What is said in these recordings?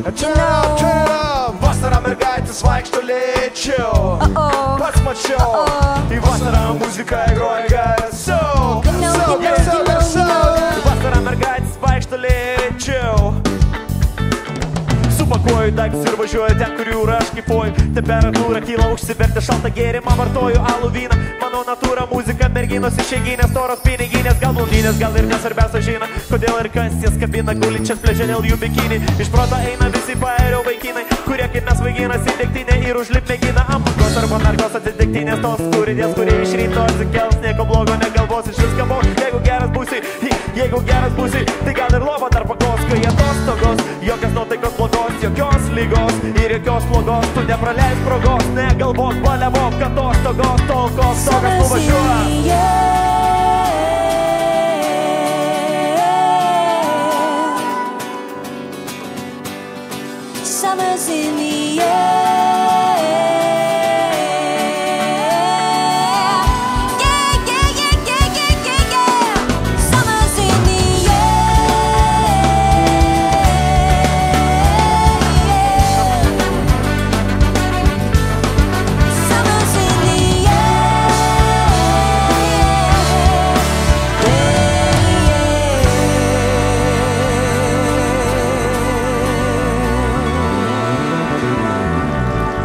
Čia vasarą mergaitės vaikšto lėčiau. Pats mačiau, į vasarą muziką groja garsiau. Vasarą mergaitės vaikšto lėčiau. Supakuoju daiktus ir važiuoju ten, kur jūra aš kaifuoju. Temperatūra kyla, užsivertę šaltą gėrimą, vartoju alų vyną. Mano natūra muzika, merginos išeiginės, toros piniginės, gal blondinės, gal ir nesvarbiausia žina. Kodėl ir kas jas kabina, gulinčias pležė dėl jų bikini. Iš proto eina visi paėriau vaikinai, kurie kaip mes vaiginas į degtinę ir užlip mėgina ambukos arba narkos atidegtinės. Tos kūrinės, kurie iš ryto atsikels, nieko blogo negalvos, iš viską bos. Jeigu geras būsi, tai gal ir lova dar pakos, kai atostogos. Jokios nuotaikos blogos, jokios lygos ir jokios blogos. Tu nepraleis progos, negalvok, baliavok, kad atostogos, tol kol stogas nuvažiuos. Summer's in the air.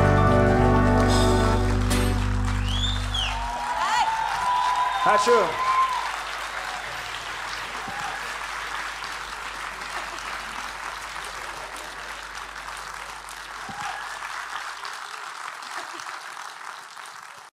Ačiū.